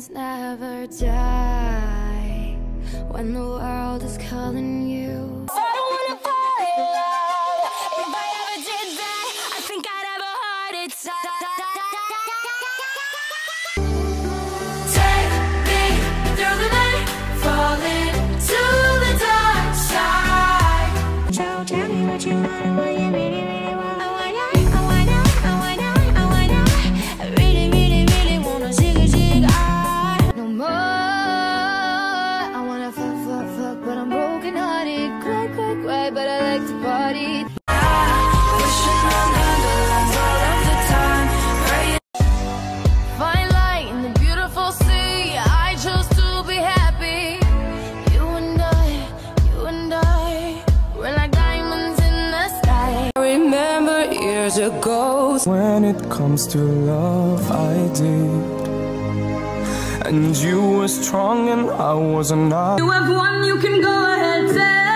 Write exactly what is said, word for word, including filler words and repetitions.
friends never die when the world is calling you. I don't wanna fall in love. If I ever did that, I think I'd have a heart attack. Take me through the night, falling to the dark side. So tell me what you want and what you really, really want. I wanna, I wanna, I wanna, I wanna, I really, really, really wanna zig a zig ah. No more. I wanna fuck, fuck, fuck, but I'm broken hearted. Cry, cry, cry, but I like to party. Wishing on underlines all of the time. Praying. Find light in the beautiful sea. I chose to be happy. You and I, you and I, we're like diamonds in the sky. I remember years ago When it comes to love, I did. And you were strong and I was not. you have won, you can go ahead, say